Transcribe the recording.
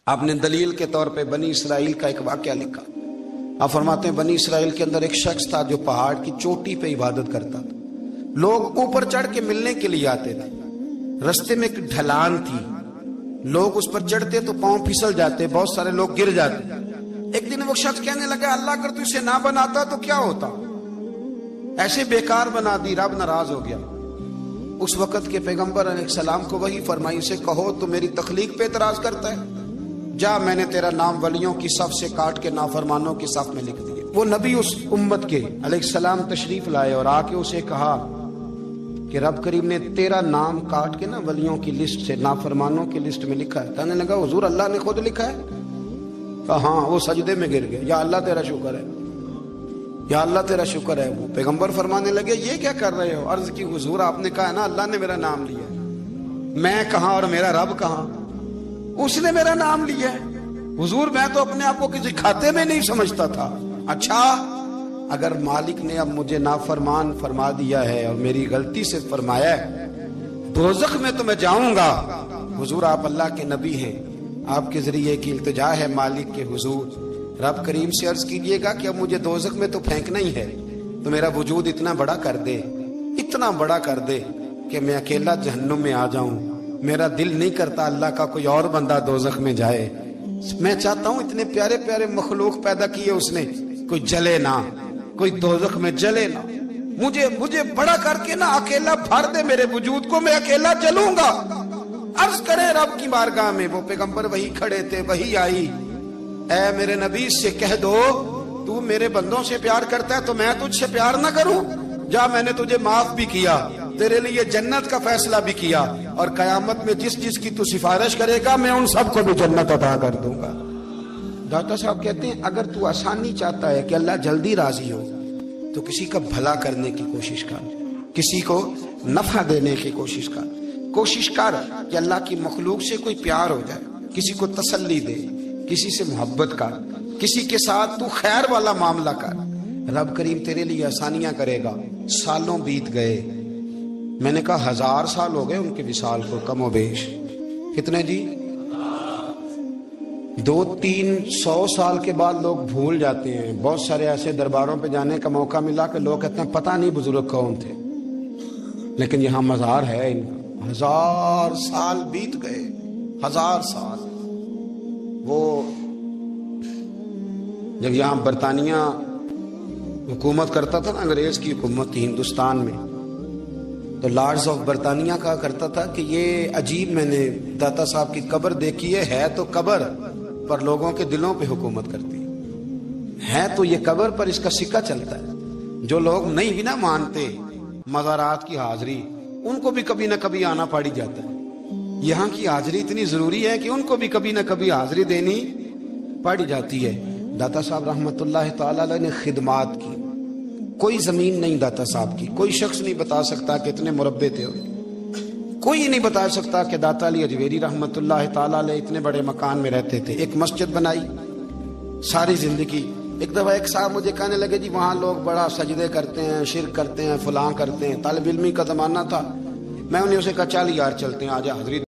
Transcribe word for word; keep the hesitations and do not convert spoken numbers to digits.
آپ نے دلیل کے طور پہ بنی اسرائیل کا ایک واقعہ لکھا۔ آپ فرماتے ہیں بنی اسرائیل کے اندر ایک شخص تھا جو پہاڑ کی چوٹی پہ عبادت کرتا تھا۔ لوگ اوپر چڑھ کے ملنے کے لیے آتے تھے۔ رستے میں ایک ڈھلان تھی، لوگ اس پر چڑھتے تو پاؤں پھسل جاتے، بہت سارے لوگ گر جاتے۔ ایک دن وہ شخص کہنے لگا اللہ اگر تو اسے نہ بناتا تو کیا ہوتا، ایسے بیکار بنا دی، رب ناراض ہو گیا۔ اس وقت کے پیغمبر علیہ السلام کو وحی فرمائی اسے کہو تو میری تخلیق پہ اعتراض کرتا ہے، جا میں نے تیرا نام ولیوں کی صف سے کاٹ کے نافرمانوں کی صف میں لکھ دیے۔ وہ نبی اس امت کے علیہ السلام تشریف لائے اور آ کے اسے کہا کہ رب کریم نے تیرا نام کاٹ کے نا ولیوں کی لسٹ سے نافرمانوں کی لسٹ میں لکھا ہے۔ کہنے لگا حضور اللہ نے خود لکھا ہے؟ کہا ہاں۔ وہ سجدے میں گر گئے، یا اللہ تیرا شکر ہے، یا اللہ تیرا شکر ہے۔ وہ پیغمبر فرمانے لگے یہ کیا کر رہے ہو؟ عرض کی حضور آپ نے کہا نا اللہ نے میرا نام لیا، میں کہاں اور میرا رب کہاں؟ اس نے میرا نام لیا ہے حضور، میں تو اپنے آپ کو کسی کھاتے میں نہیں سمجھتا تھا۔ اچھا اگر مالک نے اب مجھے نافرمان فرما دیا ہے اور میری غلطی سے فرمایا ہے دوزخ میں تو میں جاؤں گا۔ حضور آپ اللہ کے نبی ہیں، آپ کے ذریعے کی التجا ہے مالک کے حضور، رب کریم سے عرض کیجئے گا کہ اب مجھے دوزخ میں تو پھینکنا ہی ہے، تو میرا وجود اتنا بڑا کر دے، اتنا بڑا کر دے کہ میں اکیلا جہنم میں آ جاؤں۔ میرا دل نہیں کرتا اللہ کا کوئی اور بندہ دوزخ میں جائے، میں چاہتا ہوں اتنے پیارے پیارے مخلوق پیدا کیے اس نے، کوئی جلے نہ، کوئی دوزخ میں جلے نہ، مجھے مجھے بڑا کر کے نہ اکیلا بھر دے میرے وجود کو، میں اکیلا جلوں گا۔ عرض کرے رب کی بارگاہ میں، وہ پیغمبر وہی کھڑے تھے، وہی آئی، اے میرے نبی سے کہہ دو تو میرے بندوں سے پیار کرتا ہے تو میں تجھ سے پیار نہ کروں؟ جا میں نے تجھے معاف بھی کیا، تیرے لیے جنت کا فیصلہ بھی کیا، اور قیامت میں جس جس کی تو سفارش کرے گا میں ان سب کو بھی جنت عطا کر دوں گا۔ داتا صاحب کہتے ہیں اگر تو آسانی چاہتا ہے کہ اللہ جلدی راضی ہو تو کسی کا بھلا کرنے کی کوشش کر، کسی کو نفع دینے کی کوشش کر، کوشش کر کہ اللہ کی مخلوق سے کوئی پیار ہو جائے، کسی کو تسلی دے، کسی سے محبت کر، کسی کے ساتھ تو خیر والا معاملہ کر، رب کریم تیرے لیے آسانیاں کرے گا۔ سالوں بیت گئے، میں نے کہا ہزار سال ہو گئے ان کے وصال کو کم و بیش، کتنے جی؟ دو تین سو سال کے بعد لوگ بھول جاتے ہیں۔ بہت سارے ایسے درباروں پہ جانے کا موقع ملا کہ لوگ کہتے ہیں پتہ نہیں بزرگ کون تھے، لیکن یہاں مزار ہے ان کا۔ ہزار سال بیت گئے، ہزار سال۔ وہ جب یہاں برطانیہ حکومت کرتا تھا نا، انگریز کی حکومت تھی ہندوستان میں، تو لارڈز آف برطانیہ کہا کرتا تھا کہ یہ عجیب، میں نے داتا صاحب کی قبر دیکھی ہے، ہے تو قبر پر لوگوں کے دلوں پہ حکومت کرتی ہے تو یہ قبر پر اس کا سکہ چلتا ہے۔ جو لوگ نہیں بھی نہ مانتے مزارات کی حاضری، ان کو بھی کبھی نہ کبھی آنا پڑ جاتا ہے۔ یہاں کی حاضری اتنی ضروری ہے کہ ان کو بھی کبھی نہ کبھی حاضری دینی پڑ جاتی ہے۔ داتا صاحب رحمت اللہ تعالی علیہ نے خدمات کی، کوئی زمین نہیں داتا صاحب کی، کوئی شخص نہیں بتا سکتا کہ اتنے مربع تھے، کوئی نہیں بتا سکتا کہ داتا علی اجویری رحمت اللہ تعالی علیہ اتنے بڑے مکان میں رہتے تھے۔ ایک مسجد بنائی ساری زندگی۔ ایک دفعہ ایک صاحب مجھے کہنے لگے جی وہاں لوگ بڑا سجدے کرتے ہیں، شرک کرتے ہیں، فلاں کرتے ہیں، طالب علمی کا زمانہ تھا، میں انہیں اسے کہا چل یار چلتے ہیں، آجا حضرت